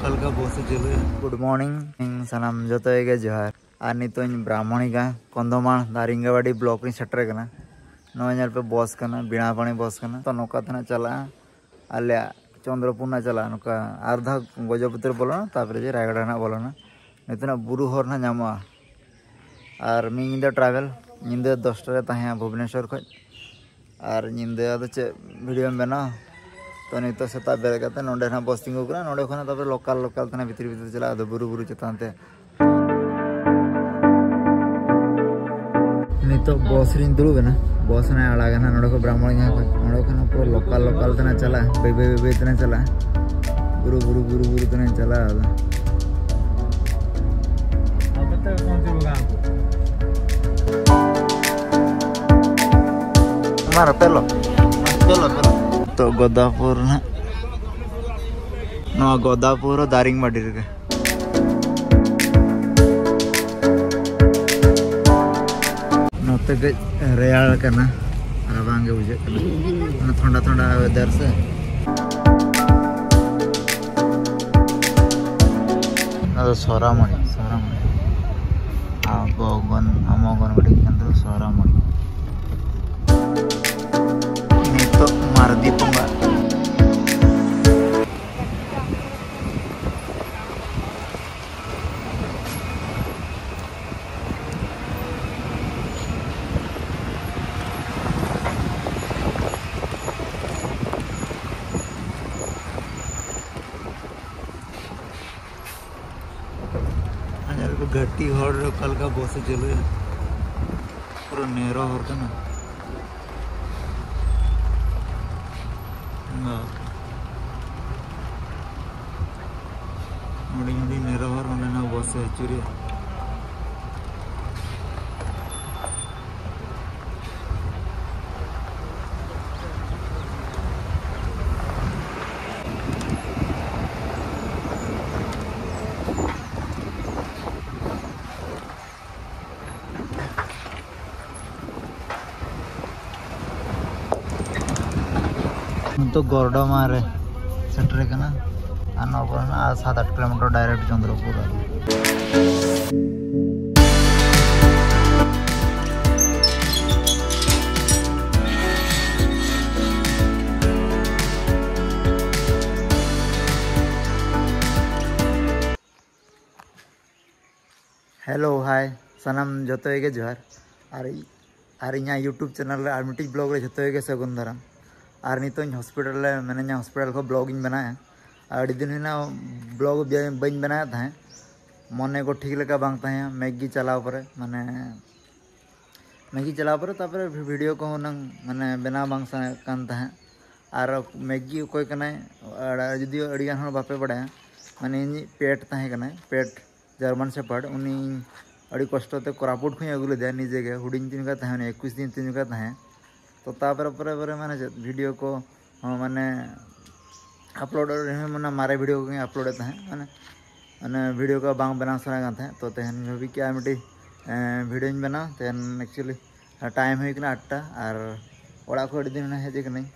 Local का बस चलो। गुड मॉर्निंग सानाम जो जोहार और नित ब्राह्मणिका कंधमाल दारिंगाबाड़ी ब्लॉक सेटर करना नल पे बस करना बीणापाणी बस करना तो नौका चला आले चंद्रपुर चला नौका आधा गजपति बोलोना तापर रायगढ़ ना बोलोना नितना बुरु हर ना नामा और मीदा ट्रावेल निंदा 10टा तहाँ भुवनेश्वर खज और निंदा चे वीडियो बना तो नित सेता बेरकते नोडे ना बस तिंगुना नोडे खना तापर लोकल लोकल तना भितर भितर चला आदो बुरु बुरु चेतान ते नित बस रिन दुड़ुबना बस ना आड़ागना नोडे को ब्राह्मण नोडे खना पूरा लोकल लोकल तना चला बै बै बै तना चला बुरु बुरु बुरु बुरु तना चला मार पेलो पेलो पेलो तो गोदापुर ना नवा गोदापुर दारिंगबाड़ी रे नोते के रेयाल करना राबांगे बुझे करना ठंडा ठंडा वेदर से ಅದು ಸೋರಾಮಣಿ ಅಮ್ಮಗನಬಡಿ ಕೇಂದ್ರ ಸೋರಾಮಣಿ ನಿಂತು ಮಾರದೀಪಂಗ घटी हर कल का बस चलो पूरा नेहरा हर का ना नेहरा हर ना बस चुरी तो गोरडमा रे सेटर करना और 7-8 kilometre direct Chandrapur hello hi सनम जो जोहार और इन यूट्यूब चैनल और मिट्टी ब्लॉग रे जो सगुन दाराम और नित हॉस्पिटल मैंने हॉस्पिटल को ब्लॉग बनाया अड़ी दिन हुई ब्लॉग बी बनाया था मने को ठीक लेका बांग था मैगी चलाव पर माने मैगी चलाव पर तापर वीडियो को माने बना बांग कान था और मैगी कोई कना जुदी अड़ी गान बापे बड़ाया माने पेट था पेट जर्मन शेपर्ड उनी अड़ी कष्टते कोरापुट खुई अगू लेदा निजे के हुडिंग दिन का 21 दिन तीन का था तो तापर पर माने वीडियो को माने अपलोड माने मारे वीडियो को अपलोड था माने माने वीडियो को बांग बना सना था तो तेहन भाभी क्या मिट्टी वीडियो बना तेहन एक्चुअली टाइम होना 8टा और ओड़ा को अड़ी दिन हेज कनी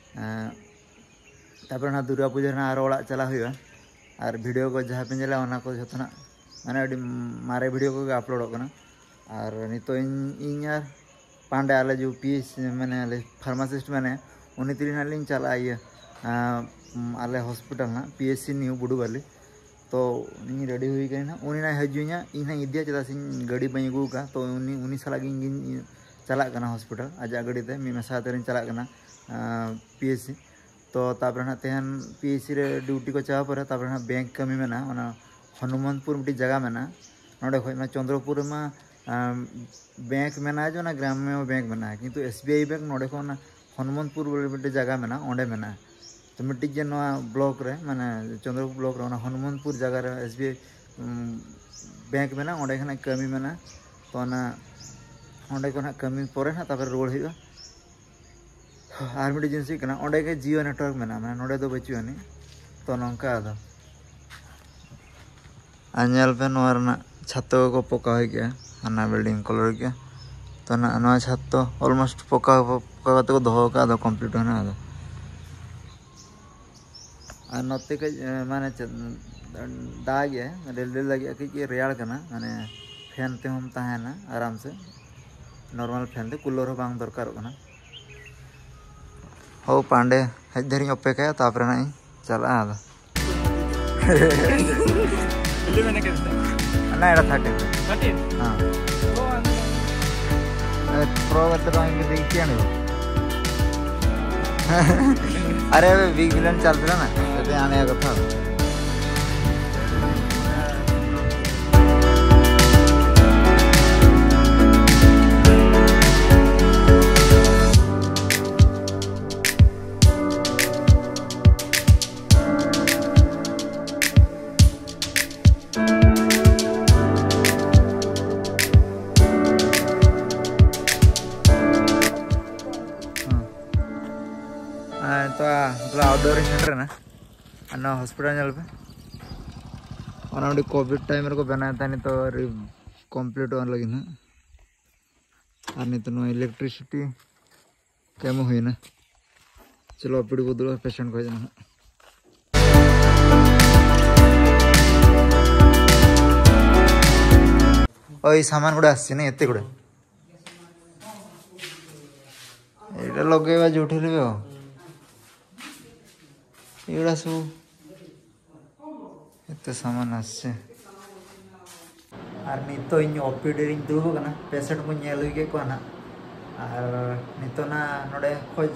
तापर दुर्गा पूजा और ओड़ा चला हुआ और वीडियो को जहाँ पे चला ओना को जतना माने अड़ी मारे वीडियो को अपलोड करना और नितो इन पांडे आले जो पीएस मैंने आले फार्मासिस्ट मैंने उन्हीं तीन लिंग चला ये आले हॉस्पिटल ना पीएससी न्यू बुडुबाली तो इन रेडी हुई गई ना उन्हीं ना हजुना इन इदिया चला सिंह गाड़ी बई अगू का तो उन्हीं साला चला करना हॉस्पिटल आज गाड़ी ते मी मसा तेरे चला करना पीएससी तो तापर ना तेहन पीएससी रे ड्यूटी को चाह पर तापर ना बैंक कमी में ना हनुमानपुर मिट्टी जगह में ना नोडे खो चंद्रपुर में बैंक मेना जो ना ग्राम्य बैंक मेना किंतु एसबीआई बैंक नोडे को ना हनुमानपुर बोले जगह मेना ओंडे मेना तो मिट्टी जे नवा ब्लॉक रे माने चंद्रपुर ब्लॉक रे ना हनुमानपुर जगह रे एसबीआई बैंक मेना ओंडे खना कमी मेना तो ना ओंडे को ना कमी परे ना तापर रोड हुआ और मिट्टी जिनसी कना ओंडे के जियो नेटवर्क मेना माने नोडे दो बचुआनी तो नंका आदा अनल पे नोरना छातो को पका हो गया आना बिल्डिंग कलर के तो ना छत तो ऑलमोस्ट पका पका को दो का दो कंप्लीट होना और नते के माने दाग रेल लगे कि रेड़ माने फैन ते हम तहना आराम से नॉर्मल फैन ते कूलर बांग दरकार हो पांडे हज धरी अपेक्षा तापर ना चला ना एड़ा 13 हाँ प्रो देखी अरे बिग विलन चलते ना आने कथा तो आउटडोर सेंटर ना अन्ना हॉस्पिटल चल पे कोविड टाइम को बनाया था नहीं तो कंप्लीट होने लगी ना और नहीं तो इलेक्ट्रिसिटी कम हुई ना चलो अपड़ी बदल पेशेंट को जाना और ये सामान गुड़ा आसी ना एते गुड़ा ये लगे जो उठे एड़ा सब एत सामान आसे और नित ओपीडी दुबना पेशेंट को नेल को ना और नित ना नोड़े खोज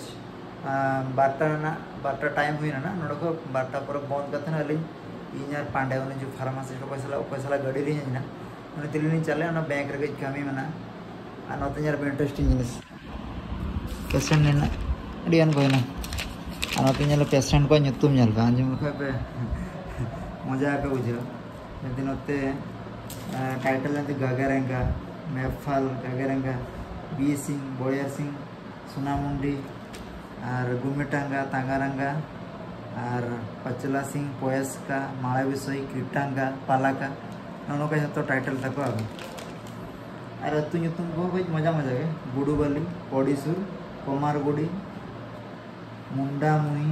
बारटा टाइम हुई ना नोड़े को बारटा पर बंद करते अली इन पांडे उन्हें जो फार्मासी पैसा गाड़ी ली ना उन्हें दिल्ली चले बैंक रे कमी मना और नोते इंटरेस्टिंग जिनिस पेशेंट ने अड़ियान को और पेशेंट को नुतुम आंजम पे मजा पे बुझे जमी नोते टाइटल गगरेंगा मेफाल गगरेंगा बी सिंह बड़िया सिंह सोनामुंडी और गुमिटांगा तांगारंगा और पचला सिंह पोयस्का माला विषय कीटांगा पालाका नौका जो टाइटल तक और अतु नुतुम को मजा मजा के गुडुबाली पड़ीसुर कुमारगुड़ी मुंडामुही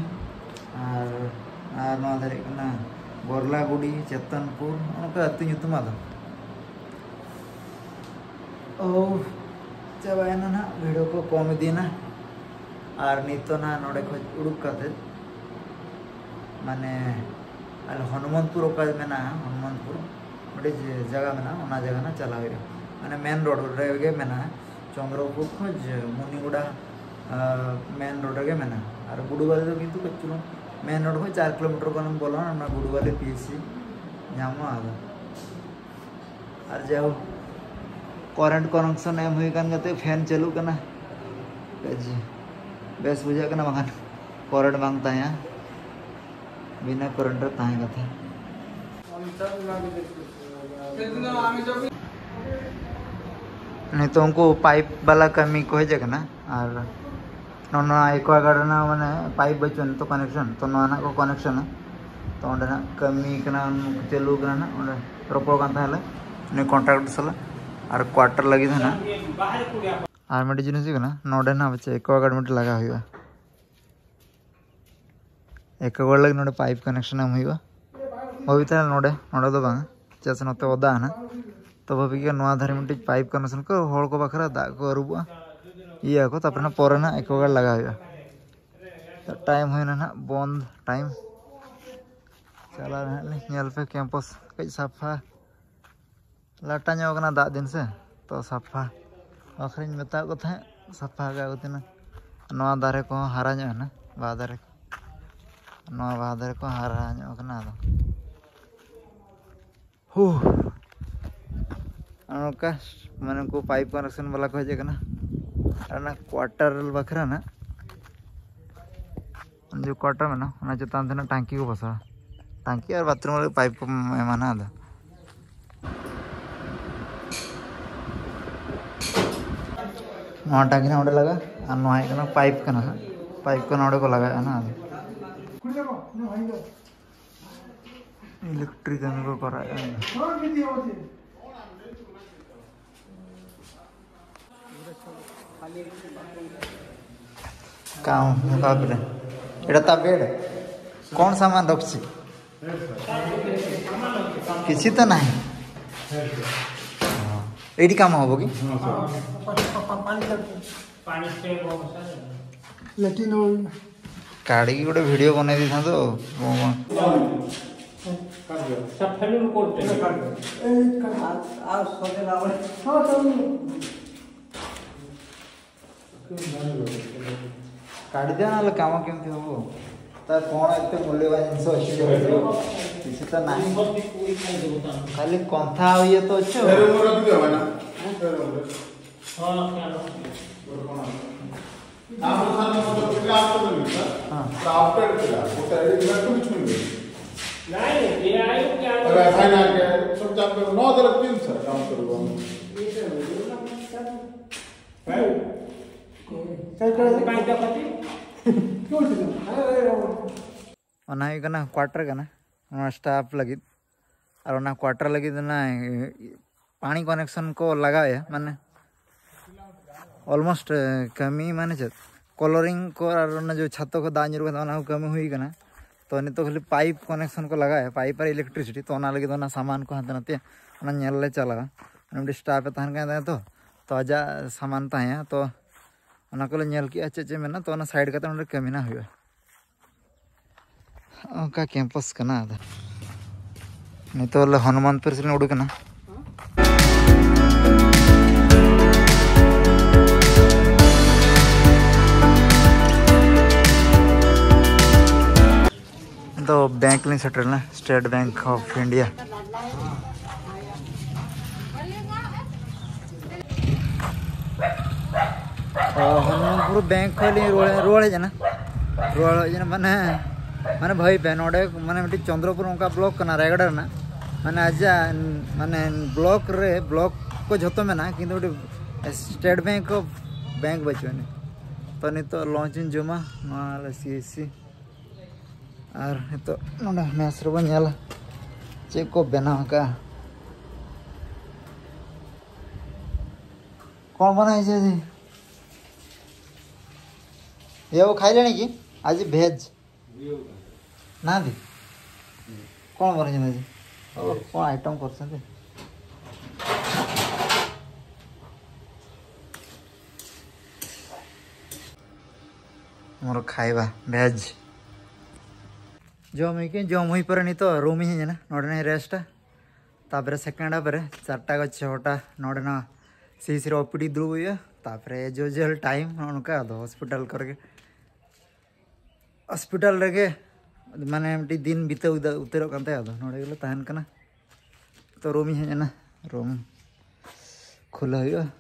और धारे गोरलागुड़ी चेतनपुर उनका अतु नुतुम चाबाना ना वीडियो को कम इदीना और नितो ना नोड़े खो उड़ूक माने हनुमंतपुर मेना हनुमंतपुर गोटे जगह मेना ओना जगह ना चला माने मेन रोड रे मेना चंद्रपुर खोज मुनिगुड़ा मेन रोड रे मेना और गुडुबाली तो किंतु कचुलो मेन रोड को 4 किलोमीटर को बोलो ना गुडुबाली पीसी नाम और जाओ करेंट कनेक्शन एम हुई कानते फैन चालू करना बेस बुझा करना बाखान करेंट बांग ताया बिना करेंट ताया कथा नहीं तो उनको पाइप वाला कमी को हेज ना और नोना एक्वागार्ड ना माने पाइप बचन तो कनेक्शन तो ना को कनेक्शन तो अंडे ना कमी कना चालू कना ना अंडे रोपो कान ताले ने कॉन्ट्रैक्ट सला और क्वार्टर लगी था ना और मेडी जिनिस कना नोडे ना बच्चे एक्वागार्ड में लगा हुआ एक्वागार्ड लगे नोडे पाइप कनेक्शन हम हुआ होबी था नोडे नोडे तो बांग चेस नते ओदा ना तो भाभी के नवा धारे मिट्टी पाइप कनेक्शन को होड़ को बखरा दा को अरुबा इया को तपना पर ना एक्वागार्ड लगा हुआ तो टाइम हुई ना बंद टाइम चला नेल पे कैंपस कई साफा लाटा ᱧᱚᱜ दा दिन से तो साफा आखिर मेता को था साफा गावतना नवा दारे को हारा ᱧᱚᱜ ना बा दारे नवा बा दारे को हारा ᱧᱚᱜ कना दो हो अनका माने को पाइप कनेक्शन वाला को हेजे कना ना क्वार्टर बखरा ना जो क्वार्टर में ना चेतान थे टांकी को बसा टांकी और बाथरूम वाले पाइप को एमाना दा नवा टांकी ना ओडे लगा और नवा है पाइप कना पाइप को नोडे को लगा ना इलेक्ट्रिक को करा काम का बेड कौन सामान रखी किसी तो नहीं एडी काम हम कि काढ़ी गोटे वीडियो बन था तो काढ़ी दिया ना काम केमती हम कौन एत मूल्यवान जिन किसी तो ना खाली कंथा ये तो अच्छे क्वार्टर का स्टाफ लगे और क्वार्टर लगे पानी कनेक्शन को लगाए माने ऑलमोस्ट कमी माने कलरिंग को और जो छत को दाग को कमी हुई करना तो नित खाली पाइप कनेक्शन को लगाए पाइप और इलेक्ट्रिसिटी तो लगे सामान को हाथ नाते ले चला स्टाफ तहन तो आजा सामान तहैया तो चे चे मेना तो साइड का कमी ना हुआ का कैंपस करना नित हनुमानपुर से उड़ूकना तो बैंक लिंक सेटल ना state bank of India Hanumanpur bank खोली रोड है ना माने माने भाई पे नोडे माने चंद्रपुर उनका ब्लॉक करना रायगढ़ ना माने आज माने ब्लॉक रे ब्लॉक को जो में ना कि स्टेट बैंक ऑफ बैंक बचे तो नहीं तो लॉन्चिंग जमा सीएससी और तो मैस रे चे को बनाव का कौन बनाई ये वो खाई लेनी कि आज भेज ना दी कौन बन कौन आइटम कर मोर खाइबा भेज जम हुई पर नहीं तो रूम ही ना नोड़े रेस्ट तापर सेकेंड पर 4टा 6टा नोड़े ना सी ओपीडी दुब हुए तापर जो जेल टाइम उनका हॉस्पिटल करके हॉस्पिटल रे माने दिन बीते उतर नोड़े तहन तो रूम ही ना रूम खुला हुआ